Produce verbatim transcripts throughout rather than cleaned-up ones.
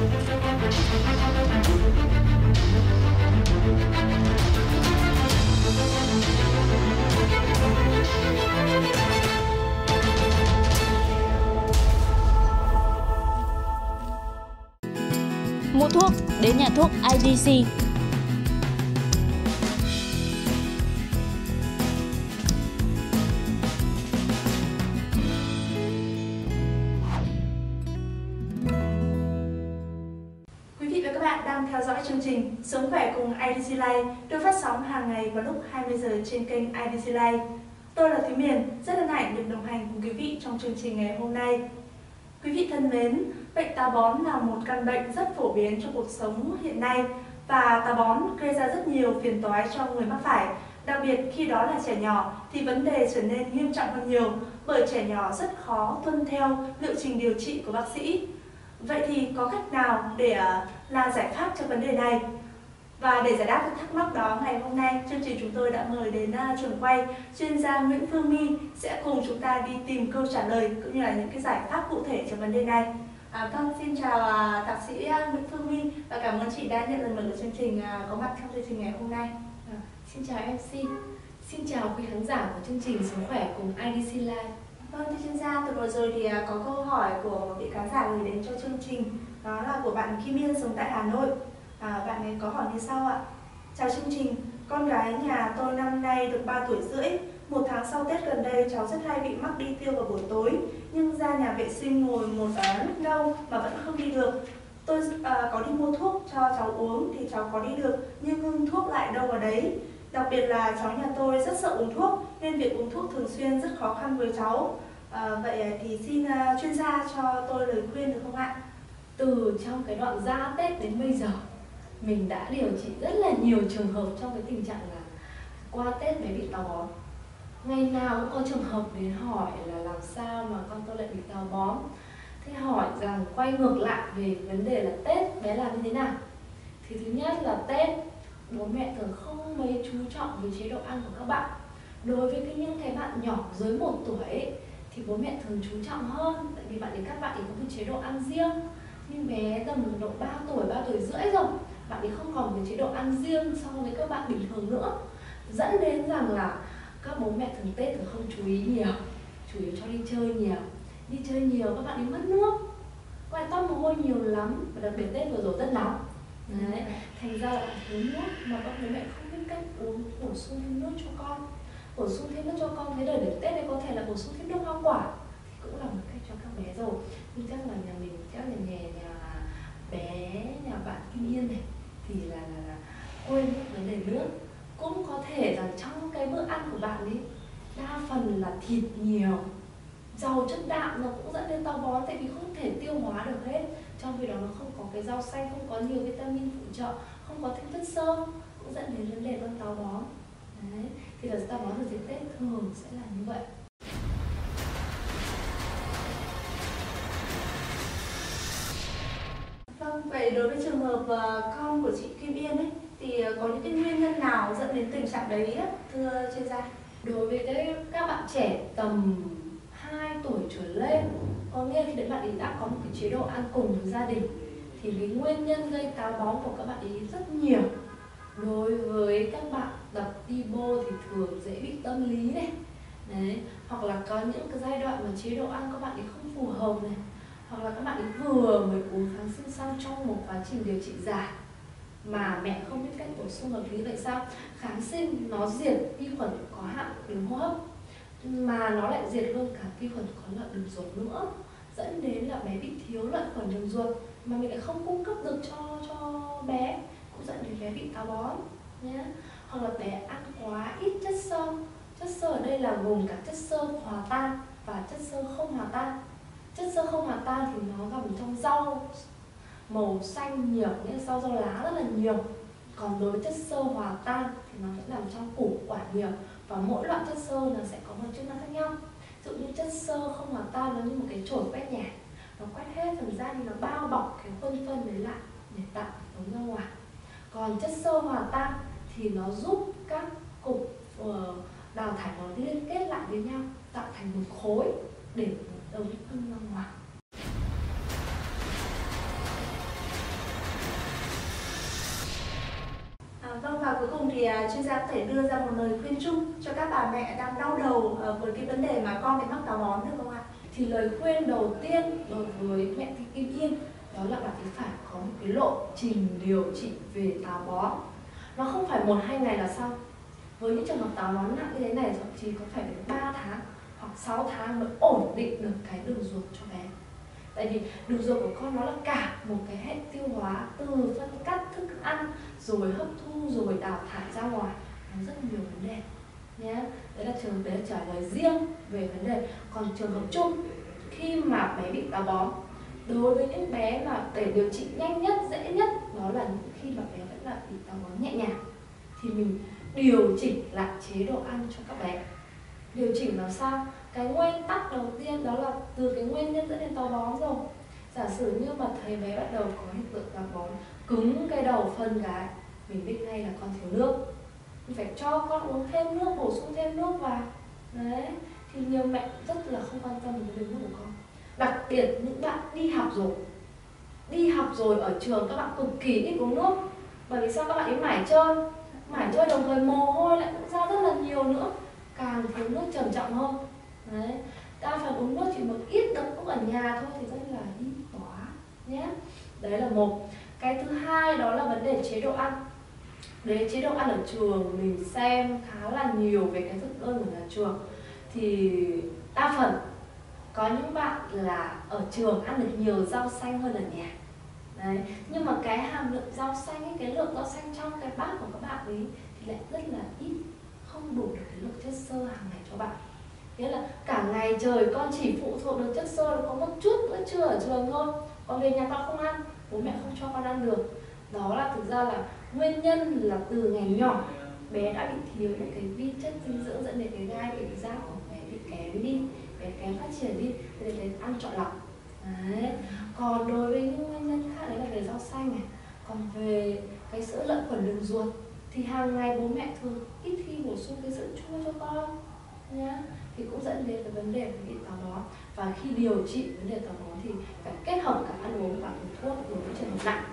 Mua thuốc đến nhà thuốc i đê xê. Quý vị và các bạn đang theo dõi chương trình Sống khỏe cùng i đê xê Life được phát sóng hàng ngày vào lúc hai mươi giờ trên kênh i đê xê Life. Tôi là Thúy Miền, rất hân hạnh được đồng hành cùng quý vị trong chương trình ngày hôm nay. Quý vị thân mến, bệnh táo bón là một căn bệnh rất phổ biến trong cuộc sống hiện nay và táo bón gây ra rất nhiều phiền toái cho người mắc phải. Đặc biệt khi đó là trẻ nhỏ thì vấn đề trở nên nghiêm trọng hơn nhiều bởi trẻ nhỏ rất khó tuân theo liệu trình điều trị của bác sĩ. Vậy thì có cách nào để là giải pháp cho vấn đề này? Và để giải đáp thắc mắc đó, ngày hôm nay chương trình chúng tôi đã mời đến trường quay chuyên gia Nguyễn Phương My sẽ cùng chúng ta đi tìm câu trả lời cũng như là những cái giải pháp cụ thể cho vấn đề này. À, vâng, xin chào à, thạc sĩ Nguyễn Phương My và cảm ơn chị đã nhận lời mời của chương trình à, có mặt trong chương trình ngày hôm nay. À, xin chào em xê, xin chào quý khán giả của chương trình Sống khỏe cùng i đê xê Life. Vâng, thưa chuyên gia, từ vừa rồi thì à, có câu hỏi của một vị khán giả gửi đến cho chương trình, đó là của bạn Kim Yên sống tại Hà Nội. À, bạn ấy có hỏi như sau ạ. Chào chương trình, con gái nhà tôi năm nay được ba tuổi rưỡi. Một tháng sau Tết gần đây cháu rất hay bị mắc đi tiêu vào buổi tối, nhưng ra nhà vệ sinh ngồi một uh, lúc lâu mà vẫn không đi được. Tôi uh, có đi mua thuốc cho cháu uống thì cháu có đi được, nhưng ngưng thuốc lại đâu vào đấy. Đặc biệt là cháu nhà tôi rất sợ uống thuốc nên việc uống thuốc thường xuyên rất khó khăn với cháu. À, vậy thì xin uh, chuyên gia cho tôi lời khuyên được không ạ? Từ trong cái đoạn ra Tết đến bây giờ, mình đã điều trị rất là nhiều trường hợp trong cái tình trạng là qua Tết mới bị táo bón. Ngày nào cũng có trường hợp đến hỏi là làm sao mà con tôi lại bị táo bón. Thế hỏi rằng quay ngược lại về vấn đề là Tết bé làm như thế nào. Thì thứ nhất là Tết bố mẹ thường không mấy chú trọng về chế độ ăn của các bạn. Đối với cái những cái bạn nhỏ dưới một tuổi ấy, thì bố mẹ thường chú trọng hơn, tại vì bạn ấy các bạn ấy có một chế độ ăn riêng. Nhưng bé tầm độ ba tuổi, ba tuổi rưỡi rồi, bạn ấy không còn cái chế độ ăn riêng so với các bạn bình thường nữa, dẫn đến rằng là các bố mẹ thường Tết thường không chú ý nhiều, chủ yếu cho đi chơi nhiều. Đi chơi nhiều các bạn ấy mất nước, các bạn toát mồ hôi nhiều lắm, và đặc biệt Tết vừa rồi rất nóng. Đấy, thành ra là thiếu nước mà các bố mẹ không biết cách uống, bổ sung thêm nước cho con, bổ sung thêm nước cho con. Thế đời để Tết này có thể là bổ sung thêm nước hoa quả thì cũng là một cách cho các bé rồi. Nhưng chắc là nhà mình, chắc là nhà nhà bé nhà bạn Kim Yên này thì là, là, là quên vấn đề nước. Cũng có thể rằng trong cái bữa ăn của bạn ấy đa phần là thịt nhiều, giàu chất đạm, nó cũng dẫn đến táo bón, tại vì không thể tiêu hóa được hết. Trong khi đó nó không có cái rau xanh, không có nhiều vitamin phụ trợ, không có thêm chất xơ, cũng dẫn đến vấn đề con táo bón. Đấy, thì là táo bón ở dịp Tết thường sẽ là như vậy. Vâng, vậy đối với trường hợp uh, con của chị Kim Yên ấy thì uh, có những cái nguyên nhân nào dẫn đến tình trạng đấy á, thưa chuyên gia? Đối với cái, các bạn trẻ tầm hai tuổi trở lên, có nghĩa là khi bạn ấy đã có một cái chế độ ăn cùng với gia đình, thì cái nguyên nhân gây táo bón của các bạn ấy rất nhiều. Đối với các bạn tập đi bô thì thường dễ bị tâm lý này, đấy, hoặc là có những cái giai đoạn mà chế độ ăn các bạn ấy không phù hợp này, hoặc là các bạn ấy vừa mới uống kháng sinh xong trong một quá trình điều trị dài mà mẹ không biết cách bổ sung hợp lý. Vậy sao? Kháng sinh nó diệt vi khuẩn có hại đường hô hấp mà nó lại diệt luôn cả vi khuẩn có lợi đường ruột nữa, dẫn đến là bé bị thiếu lợi khuẩn đường ruột mà mình lại không cung cấp được cho cho bé, cũng dẫn đến bé bị táo bón nhé. Hoặc là bé ăn quá ít chất xơ. Chất xơ ở đây là gồm cả chất xơ hòa tan và chất xơ không hòa tan. Chất xơ không hòa tan thì nó nằm trong rau màu xanh nhiều, nghĩa là rau rau lá rất là nhiều. Còn đối với chất xơ hòa tan thì nó sẽ nằm trong củ quả nhiều, và mỗi loại chất xơ nó sẽ có một chức năng khác nhau. Ví dụ như chất xơ không hòa tan nó như một cái chổi quét nhà, nó quét hết phần da thì nó bao bọc cái khuôn phân đấy lại để tạo ống ra ngoài. Còn chất xơ hòa tan thì nó giúp các cục uh, đào thải nó liên kết lại với nhau, tạo thành một khối để ống phân ra ngoài. Vâng, và cuối cùng thì chuyên gia có thể đưa ra một lời khuyên chung cho các bà mẹ đang đau đầu với cái vấn đề mà con bị mắc táo bón được không ạ? Thì lời khuyên đầu tiên đối với mẹ Thị Kim Yên đó là bạn ấy phải có một cái lộ trình điều trị về táo bón. Nó không phải một hai ngày là xong. Với những trường hợp táo bón nặng như thế này thậm chí có phải đến ba tháng hoặc sáu tháng mới ổn định được cái đường ruột cho bé. Tại vì đường ruột của con nó là cả một cái hệ tiêu hóa, từ phân cắt thức ăn rồi hấp thu rồi đào thải ra ngoài, nó rất nhiều vấn đề nhé. Đấy là trường đấy là trả lời riêng về vấn đề. Còn trường hợp chung, khi mà bé bị táo bón, đối với những bé mà để điều trị nhanh nhất, dễ nhất đó là những khi mà bé vẫn là bị táo bón nhẹ nhàng thì mình điều chỉnh lại chế độ ăn cho các bé. Điều chỉnh làm sao? Cái nguyên tắc đầu tiên đó là từ cái nguyên nhân dẫn đến táo bón rồi. Giả sử như mà thấy bé bắt đầu có hiện tượng táo bón cứng cái đầu phân gái, mình biết ngay là con thiếu nước, mình phải cho con uống thêm nước, bổ sung thêm nước vào. Đấy, thì nhiều mẹ rất là không quan tâm đến đường nước của con. Đặc biệt những bạn đi học rồi, đi học rồi ở trường các bạn cực kỳ ít uống nước. Bởi vì sao? Các bạn ấy mải chơi, mải chơi đồng thời mồ hôi lại cũng ra rất là nhiều nữa, càng thiếu nước trầm trọng hơn. Đấy, ta phải uống nước chỉ một ít được lúc ở nhà thôi thì rất là ít quá nhé. Đấy là một. Cái thứ hai đó là vấn đề chế độ ăn. Đấy, chế độ ăn ở trường mình xem khá là nhiều về cái thực đơn của nhà trường. Thì đa phần có những bạn là ở trường ăn được nhiều rau xanh hơn ở nhà. Đấy, nhưng mà cái hàm lượng rau xanh ấy, cái lượng rau xanh trong cái bát của các bạn ấy thì lại rất là ít, không đủ được cái lượng chất xơ hàng ngày cho bạn. Nghĩa là cả ngày trời con chỉ phụ thuộc được chất xơ, có một chút bữa trưa ở trường thôi, còn về nhà con không ăn, bố mẹ không cho con ăn được. Đó là thực ra là nguyên nhân là từ ngày nhỏ bé đã bị thiếu những cái vi chất dinh dưỡng dẫn đến cái gai bị giáp của bé bị kém đi, bé kém phát triển đi, để đến ăn chọn lọc. Đấy. Còn đối với những nguyên nhân khác đấy là về rau xanh này, còn về cái sữa lợn khuẩn đường ruột thì hàng ngày bố mẹ thường ít khi bổ sung cái sữa chua cho con nhá, thì cũng dẫn đến cái vấn đề về bị táo bón. Và khi điều trị vấn đề táo bón thì phải kết hợp cả ăn uống và dùng thuốc đối với trường hợp nặng.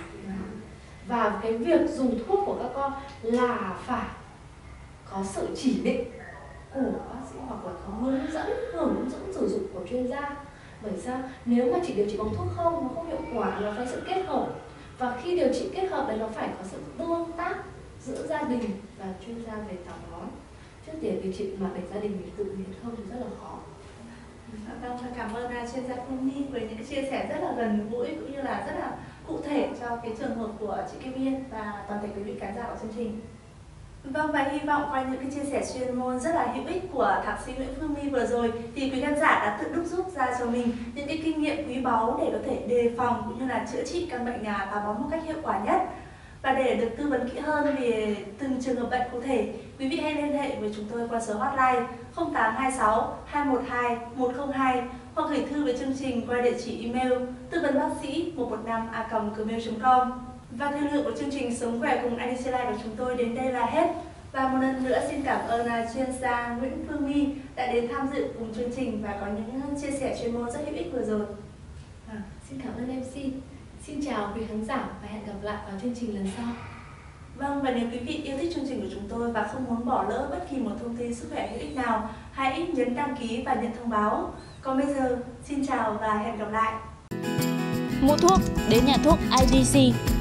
Và cái việc dùng thuốc của các con là phải có sự chỉ định của bác sĩ hoặc là có hướng dẫn hướng dẫn sử dụng của chuyên gia. Bởi sao? Nếu mà chỉ điều trị bằng thuốc không, nó không hiệu quả, nó phải sự kết hợp. Và khi điều trị kết hợp đấy nó phải có sự tương tác giữa gia đình và chuyên gia về táo bón. Trước tiền điều trị mà để gia đình mình tự nhiên không thì rất là khó. Vâng, cảm ơn chuyên gia Phương My với những chia sẻ rất là gần gũi cũng như là rất là cụ thể cho cái trường hợp của chị Kim Yên và toàn thể quý vị khán giả của chương trình. Vâng, và hy vọng qua những cái chia sẻ chuyên môn rất là hữu ích của thạc sĩ Nguyễn Phương My vừa rồi thì quý khán giả đã tự đúc rút ra cho mình những cái kinh nghiệm quý báu để có thể đề phòng cũng như là chữa trị căn bệnh táo bón một cách hiệu quả nhất. Và để được tư vấn kỹ hơn về từng trường hợp bệnh cụ thể, quý vị hãy liên hệ với chúng tôi qua số hotline không tám hai sáu hai một hai một không hai hoặc gửi thư về chương trình qua địa chỉ email tư vấn bác sĩ một một năm a còng gmail chấm com. Và thời lượng của chương trình Sống khỏe cùng i đê xê Life của chúng tôi đến đây là hết. Và một lần nữa xin cảm ơn chuyên gia Nguyễn Phương My đã đến tham dự cùng chương trình và có những chia sẻ chuyên môn rất hữu ích vừa rồi. À, xin cảm ơn em xê. Xin chào quý khán giả và hẹn gặp lại vào chương trình lần sau. Vâng, và nếu quý vị yêu thích chương trình của chúng tôi và không muốn bỏ lỡ bất kỳ một thông tin sức khỏe hữu ích nào, hãy nhấn đăng ký và nhận thông báo. Còn bây giờ, xin chào và hẹn gặp lại. Mua thuốc đến nhà thuốc i đê xê.